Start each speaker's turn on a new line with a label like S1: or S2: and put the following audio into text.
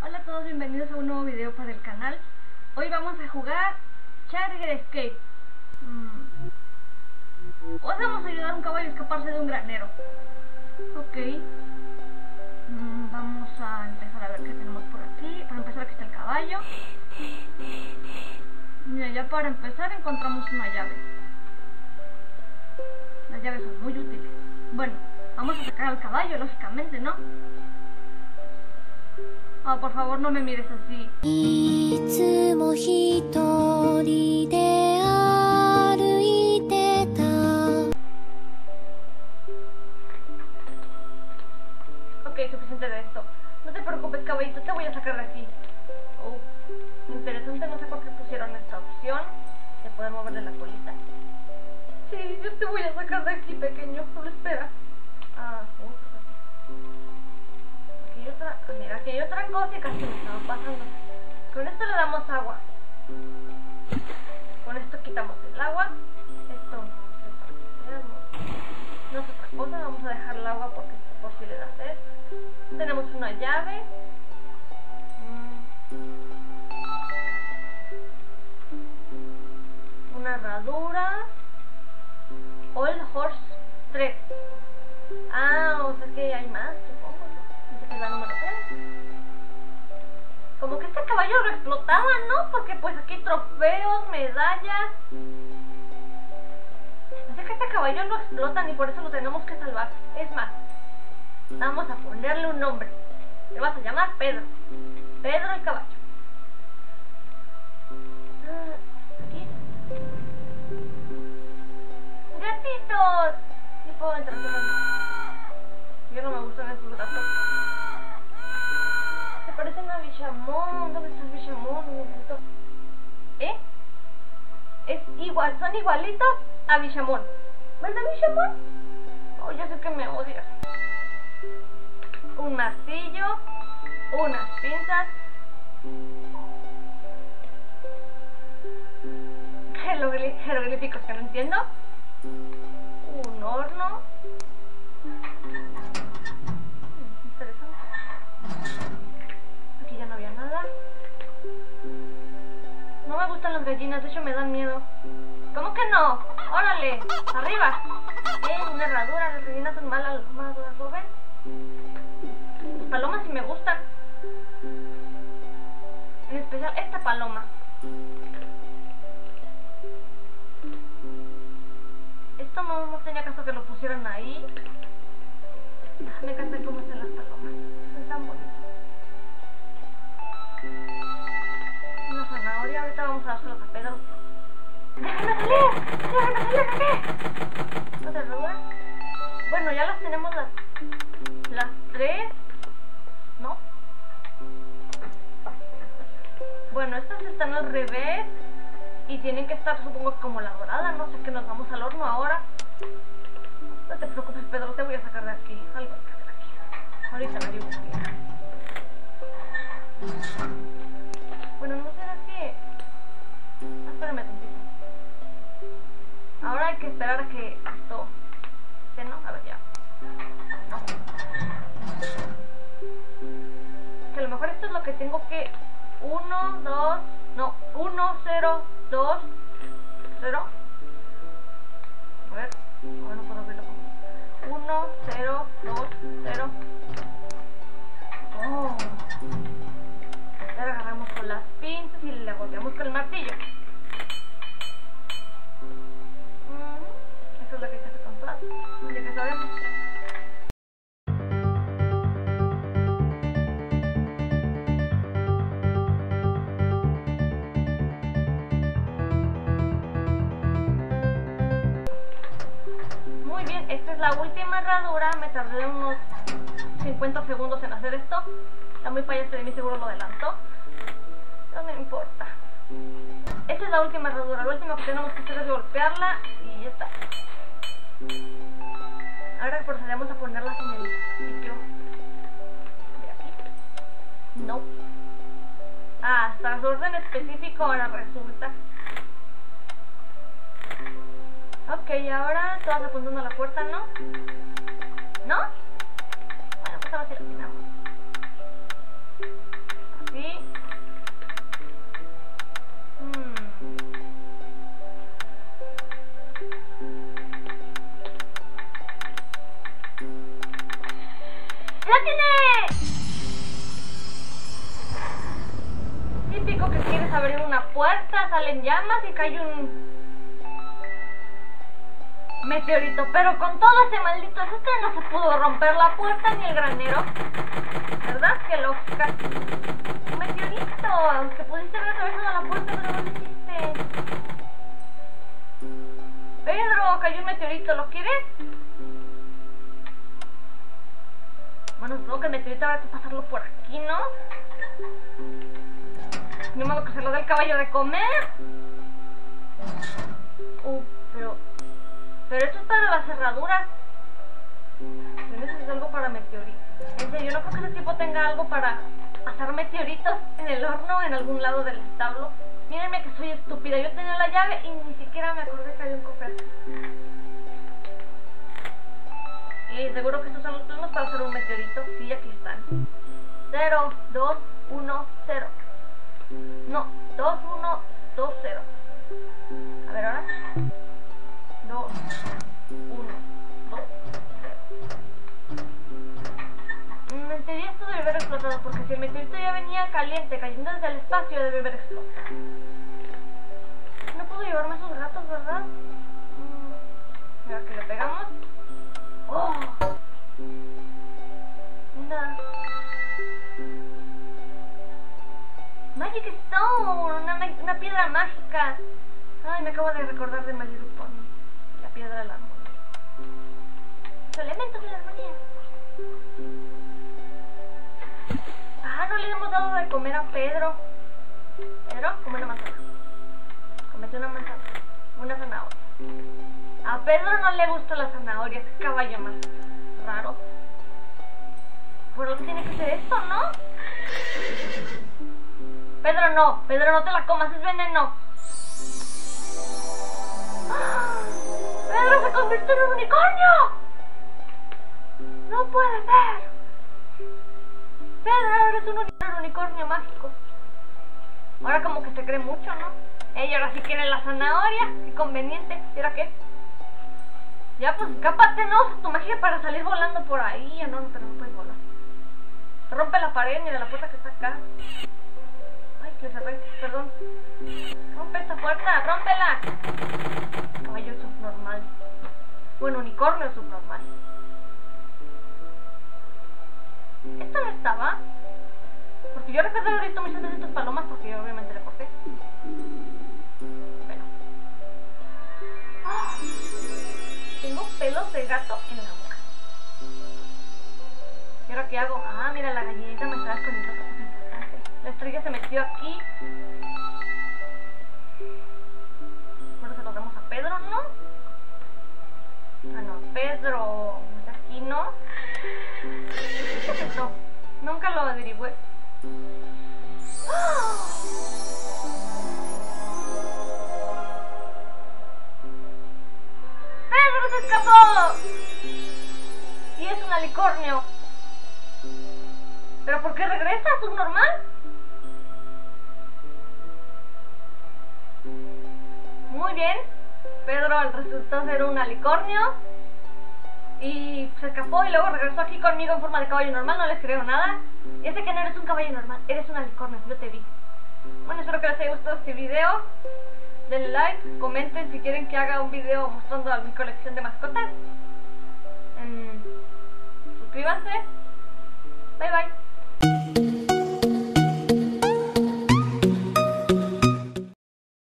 S1: Hola a todos, bienvenidos a un nuevo video para el canal. Hoy vamos a jugar Charger Escape. Hoy vamos a ayudar a un caballo a escaparse de un granero. Ok. Vamos a empezar a ver qué tenemos por aquí. Para empezar, aquí está el caballo. Mira, ya para empezar encontramos una llave. Las llaves son muy útiles. Bueno, vamos a sacar al caballo, lógicamente, ¿no? Oh, por favor, no me mires así. Ok, suficiente de esto. No te preocupes, caballito, te voy a sacar de aquí. Interesante, no sé por qué pusieron esta opción de poder moverle la colita. Sí, yo te voy a sacar de aquí, pequeño, solo espera. Mira, aquí hay otra cosa que casi me estaba pasando. Con esto le damos agua. Con esto quitamos el agua. Esto no es otra cosa. Vamos a dejar el agua porque por si le da sed. Tenemos una llave. Una herradura. Old Horse 3. O sea que hay más, supongo, ¿no? Dice que es la número 3. Como que este caballo lo explotaba, ¿no? Porque pues aquí hay trofeos, medallas. Así que este caballo lo explotan y por eso lo tenemos que salvar. Es más, vamos a ponerle un nombre. Le vas a llamar Pedro. Pedro el caballo. Aquí. ¡Gatitos! ¿Sí puedo entrar? Yo no me gustan esos gatos. Se parecen a Bichamón. ¿Dónde está Bichamón? Es igual, son igualitos a Bichamón. ¿Verdad, Bichamón? Oh, yo sé que me odias. Un martillo, unas pinzas, jeroglíficos que no entiendo, un horno. Interesante. Aquí ya no había nada. No me gustan las gallinas, de hecho me dan miedo. ¿Cómo que no? ¡Órale! ¡Arriba! Una herradura, las gallinas son malas, ¿lo ven? Las palomas sí me gustan. En especial esta paloma. Esto no tenía caso que lo pusieran ahí. Me encanta cómo están las palomas. Son tan bonitas. Una zanahoria, ahorita vamos a dárselos a Pedro. ¡Déjame salir! ¡Déjame salir! ¿Qué? ¿Otra herradura? Bueno, ya las tenemos las tres. ¿No? Bueno, estas están al revés. Y tienen que estar, supongo, como la dorada. No sé, que nos vamos al horno ahora. No te preocupes, Pedro, te voy a sacar de aquí. Algo hay que hacer aquí. Ahorita averiguo qué. Bueno, no será que... Espérame tantito. Ahora hay que esperar a que esto... ¿no? A ver, ya. No. Que a lo mejor esto es lo que tengo que... 1, 2... No, 1, 0, 2, 0. A ver, ahora no puedo abrirlo. 1, 0, 2, 0. Oh. Ahora agarramos con las pinzas y le golpeamos con el martillo. Eso es lo que hay que hacer con todas. Ya que sabemos. Muy bien, esta es la última herradura. Me tardé unos 50 segundos en hacer esto. La muy payasa de mí seguro lo adelantó. No me importa. Esta es la última herradura. Lo último que tenemos que hacer es golpearla y ya está. Ahora procedemos a ponerlas en el sitio de aquí. No. Hasta su orden específico ahora resulta. Ok, ahora todas apuntando a la puerta, ¿no? ¿No? Bueno, pues ahora sí lo tenemos. intentas abrir una puerta, salen llamas y cae un meteorito. Pero con todo ese maldito desastre no se pudo romper la puerta ni el granero. ¿Verdad? ¡Qué loca! Un meteorito que pudiste haber atravesado la puerta, pero no lo hiciste. Pedro, cayó un meteorito, ¿lo quieres? Bueno, supongo que el meteorito habrá que pasarlo por aquí, ¿no? Ni modo que se lo dé el caballo de comer. Pero esto es para las cerraduras. Yo necesito algo para meteoritos. En serio, yo no creo que ese tipo tenga algo para hacer meteoritos en el horno en algún lado del establo. Mírenme que soy estúpida. Yo tenía la llave y ni siquiera me acordé que había un cofre. Y seguro que estos son los planos para hacer un meteorito. Sí, aquí están. 0, 2, 1, 0. No, 2, 1, 2, 0. A ver ahora. 2, 1, 2, 0. En teoría esto debe haber explotado, porque si el meteorito ya venía caliente, cayendo desde el espacio, debe haber explotado. No puedo llevarme esos gatos, ¿verdad? Mira que le pegamos. ¡Oh! Magic Stone, una piedra mágica. Ay, me acabo de recordar de My Little Pony. La piedra de la armonía. Los elementos de la armonía. Ah, no le hemos dado de comer a Pedro. Pedro, come una manzana. Comete una manzana. Una zanahoria. A Pedro no le gusta la zanahoria. Qué caballo más raro. Por lo que tiene que ser esto, ¿no? Pedro, no te la comas, es veneno. ¡Ah! ¡Pedro se convirtió en un unicornio! ¡No puede ser! Pedro, ahora es un unicornio mágico. Ahora como que se cree mucho, ¿no? Ella ahora sí quiere la zanahoria, qué conveniente. ¿Y ahora qué? Ya, pues escápate, ¿no? Usa tu magia para salir volando por ahí. Ya no, pero no puedes volar. Se rompe la pared ni de la puerta que está acá. Ay, que cerré, perdón. Rompe esta puerta, rómpela. Caballo subnormal. Bueno, unicornio subnormal. ¿Esto no estaba? Porque yo recuerdo haber visto muchas veces estas palomas, porque yo obviamente le corté. Bueno. ¡Oh! Tengo pelos de gato en la boca. ¿Y ahora qué hago? Ah, mira, la gallinita me estaba escondiendo otra cosa importante. La estrella se metió aquí. Bueno, se lo damos a Pedro, ¿no? Ah, no, Pedro. Aquí, ¿no? ¿Qué es esto? Nunca lo averigüé. ¡Oh! ¡Pedro se escapó! Y es un alicornio. ¿Pero por qué regresa? ¿Subnormal? Muy bien. Pedro resultó ser un alicornio. Y se escapó y luego regresó aquí conmigo en forma de caballo normal. No les creo nada. Ya sé que no eres un caballo normal, eres un alicornio, yo te vi. Bueno, espero que les haya gustado este video. Denle like, comenten si quieren que haga un video mostrando mi colección de mascotas. Suscríbanse. Bye bye.